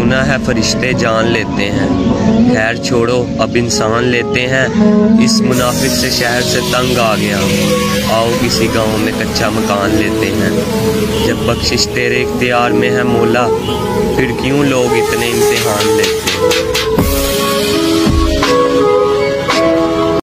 सुना है फरिश्ते जान लेते हैं। खैर छोड़ो, अब इंसान लेते हैं। इस मुनाफिक से शहर से तंग आ गया, आओ किसी गांव में कच्चा मकान लेते हैं। जब बख्शिश तेरे इख्तियार में है मौला, फिर क्यों लोग इतने इम्तिहान लेते हैं।